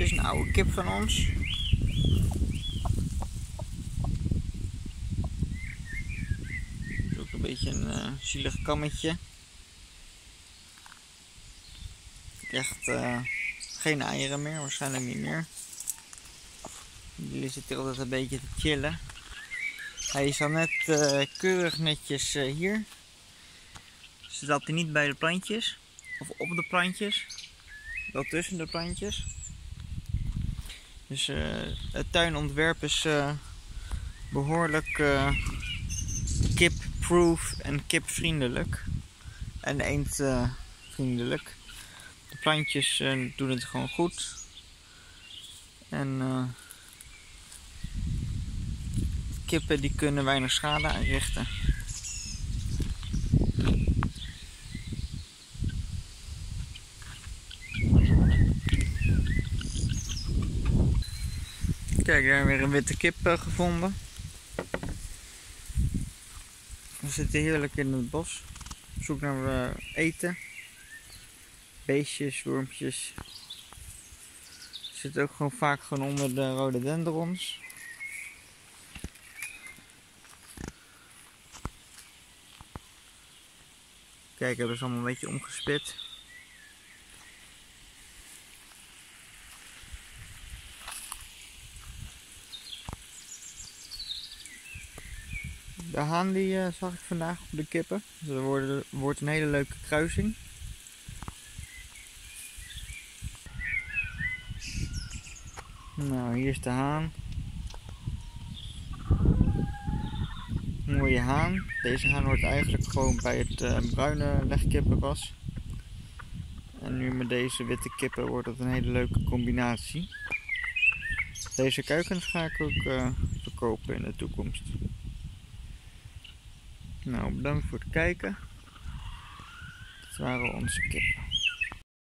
is een oude kip van ons. Het is ook een beetje een zielig kammetje. Echt geen eieren meer, waarschijnlijk niet meer. Jullie zitten altijd een beetje te chillen. Hij is al net keurig netjes hier. Ze zat hij niet bij de plantjes of op de plantjes, wel tussen de plantjes. Dus het tuinontwerp is behoorlijk kip-proof en kipvriendelijk en eendvriendelijk. De plantjes doen het gewoon goed en kippen die kunnen weinig schade aanrichten. Kijk, daar hebben we weer een witte kip gevonden. We zitten heerlijk in het bos. Op zoek naar eten. Beestjes, wormpjes. Ze zitten ook gewoon vaak gewoon onder de rhododendrons. Kijk, hebben ze allemaal een beetje omgespit. De haan die zag ik vandaag op de kippen. Dus dat wordt een hele leuke kruising. Nou, hier is de haan. Mooie haan. Deze haan hoort eigenlijk gewoon bij het bruine legkippenras. En nu met deze witte kippen wordt het een hele leuke combinatie. Deze kuikens ga ik ook verkopen in de toekomst. Nou, bedankt voor het kijken. Dit waren onze kippen.